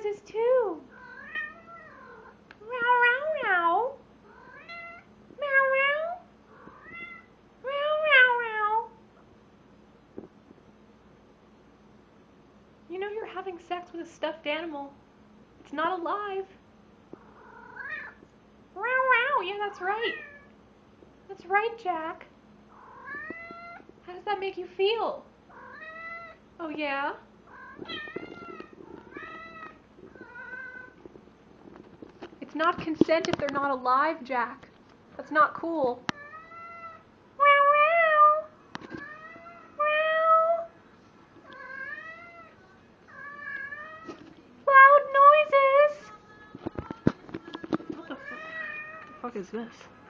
noises too. Meow, meow, meow. Meow, meow. Meow, meow, meow. You know you're having sex with a stuffed animal. It's not alive. Meow, meow. Yeah, that's right. That's right, Jack. How does that make you feel? Oh, yeah? It's not consent if they're not alive, Jack. That's not cool. Meow, meow. Meow. Loud noises. What the fuck is this?